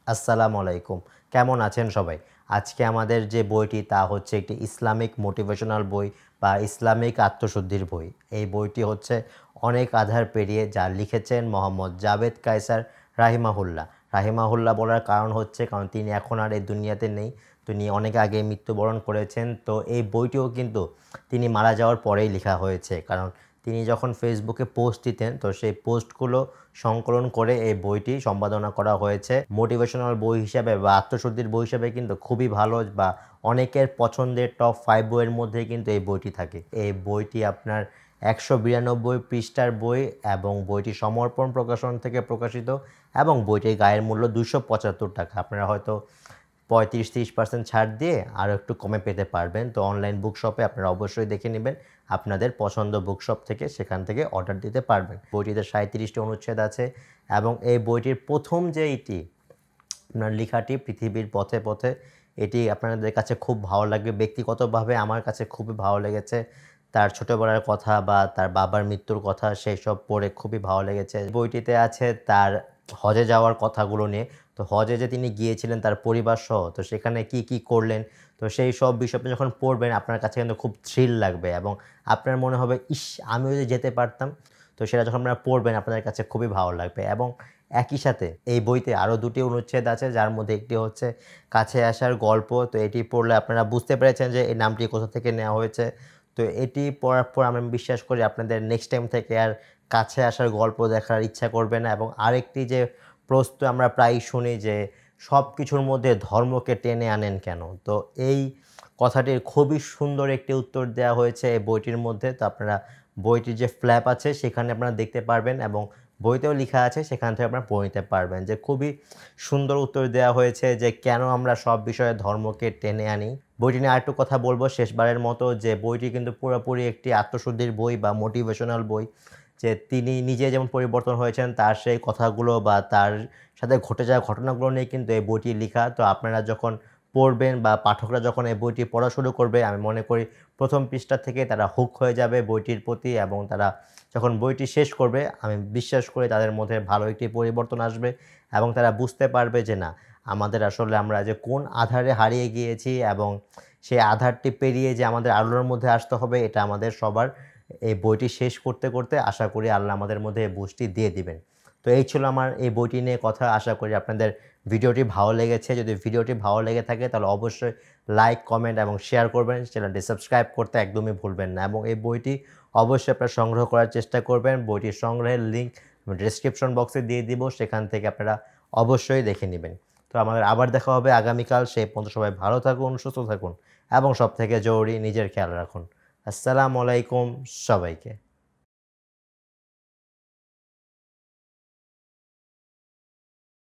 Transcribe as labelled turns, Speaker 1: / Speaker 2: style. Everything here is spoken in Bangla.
Speaker 1: আসসালামু আলাইকুম। কেমন আছেন সবাই? আজকে আমাদের যে বইটি তা হচ্ছে একটি ইসলামিক মোটিভেশনাল বই বা ইসলামিক আত্মশুদ্ধির বই। এই বইটি হচ্ছে অনেক আধার পেরিয়ে যা লিখেছেন মোহাম্মদ জাভেদ কায়সার রাহিমাহুল্লাহ। রাহিমাহুল্লাহ বলার কারণ হচ্ছে কারণ তিনি এখন আর এই দুনিয়াতে নেই। তিনি অনেক আগে মৃত্যুবরণ করেছেন। তো এই বইটিও কিন্তু তিনি মারা যাওয়ার পরেই লেখা হয়েছে। কারণ তিনি যখন ফেসবুকে পোস্ট দিতেন তো সেই পোস্টগুলো সংকলন করে এই বইটি সম্পাদনা করা হয়েছে। মোটিভেশনাল বই হিসাবে বা আত্মশুদ্ধির বই হিসাবে কিন্তু খুবই ভালো বা অনেকের পছন্দের টপ 5 বইয়ের মধ্যে কিন্তু এই বইটি থাকে। এই বইটি আপনার ১৯২ পৃষ্ঠার বই এবং বইটি সমর্পণ প্রকাশন থেকে প্রকাশিত এবং বইটির গায়ের মূল্য ৳২৭৫ আপনারা হয়তো ৩৫-৩০% ছাড় দিয়ে আরও একটু কমে পেতে পারবেন। তো অনলাইন বুক শপে আপনারা অবশ্যই দেখে নেবেন আপনাদের পছন্দ বুকশপ থেকে, সেখান থেকে অর্ডার দিতে পারবেন। বইটিতে ৩৭টি অনুচ্ছেদ আছে এবং এই বইটির প্রথম যে এটি আপনার লেখাটি পৃথিবীর পথে পথে এটি আপনাদের কাছে খুব ভালো লাগবে। ব্যক্তিগতভাবে আমার কাছে খুবই ভালো লেগেছে। তার ছোটবেলার কথা বা তার বাবার মৃত্যুর কথা সেসব পড়ে খুবই ভালো লেগেছে। বইটিতে আছে তার হজে যাওয়ার কথাগুলো নিয়ে। তো হজে যে তিনি গিয়েছিলেন তার পরিবারসহ, তো সেখানে কি করলেন, তো সেই সব বিষয় আপনি যখন পড়বেন আপনার কাছে কিন্তু খুব থ্রিল লাগবে এবং আপনার মনে হবে ইস! আমিও যদি যেতে পারতাম। তো সেটা যখন আপনারা পড়বেন আপনাদের কাছে খুবই ভালো লাগবে এবং একই সাথে এই বইতে আরও ২টি অনুচ্ছেদ আছে যার মধ্যে একটি হচ্ছে কাছে আসার গল্প। তো এটি পড়লে আপনারা বুঝতে পেরেছেন যে এই নামটি কোথা থেকে নেওয়া হয়েছে। তো এটি পড়ার পর আমি বিশ্বাস করি আপনাদের নেক্সট টাইম থেকে আর কাছে আসার গল্প দেখার ইচ্ছা করবে না। এবং আরেকটি যে প্রশ্ন আমরা প্রায়ই শুনি যে সব কিছুর মধ্যে ধর্মকে টেনে আনেন কেন? তো এই কথাটির খুবই সুন্দর একটি উত্তর দেওয়া হয়েছে এই বইটির মধ্যে। তো আপনারা বইটির যে ফ্ল্যাপ আছে সেখানে আপনারা দেখতে পারবেন এবং বইতেও লিখা আছে সেখান থেকে আপনারা পড়ে নিতে পারবেন যে খুবই সুন্দর উত্তর দেওয়া হয়েছে যে কেন আমরা সব বিষয়ে ধর্মকে টেনে আনি। বইটি নিয়ে আরেকটু কথা বলবো শেষবারের মতো যে বইটি কিন্তু পুরোপুরি একটি আত্মশুদ্ধির বই বা মোটিভেশনাল বই। যে তিনি নিজে যেমন পরিবর্তন হয়েছেন তার সেই কথাগুলো বা তার সাথে ঘটে যাওয়া ঘটনাগুলো নিয়ে কিন্তু এই বইটি লিখা। তো আপনারা যখন পড়বেন বা পাঠকরা যখন এই বইটি পড়া শুরু করবে আমি মনে করি ১ম পৃষ্ঠা থেকে তারা হুক হয়ে যাবে বইটির প্রতি এবং তারা যখন বইটি শেষ করবে আমি বিশ্বাস করি তাদের মধ্যে ভালো একটি পরিবর্তন আসবে এবং তারা বুঝতে পারবে যে না, আমাদের আসলে আমরা যে কোন আঁধারে হারিয়ে গিয়েছি এবং সেই আঁধারটি পেরিয়ে যে আমাদের আলোর মধ্যে আসতে হবে এটা আমাদের সবার এই বইটি শেষ করতে আশা করি আল্লাহ আমাদের মধ্যে এই বুঝটি দিয়ে দিবেন। তো এই ছিল আমার এই বইটি নিয়ে কথা। আশা করি আপনাদের ভিডিওটি ভালো লেগেছে। যদি ভিডিওটি ভালো লেগে থাকে তাহলে অবশ্যই লাইক, কমেন্ট এবং শেয়ার করবেন। চ্যানেলটি সাবস্ক্রাইব করতে একদমই ভুলবেন না এবং এই বইটি অবশ্যই আপনারা সংগ্রহ করার চেষ্টা করবেন। বইটির সংগ্রহের লিঙ্ক আমি ডেসক্রিপশন বক্সে দিয়ে দিব। সেখান থেকে আপনারা অবশ্যই দেখে নিবেন। তো আমাদের আবার দেখা হবে আগামীকাল। সেই পর্যন্ত সবাই ভালো থাকুন, সুস্থ থাকুন এবং সবথেকে জরুরি নিজের খেয়াল রাখুন। আসসালামু আলাইকুম সবাইকে।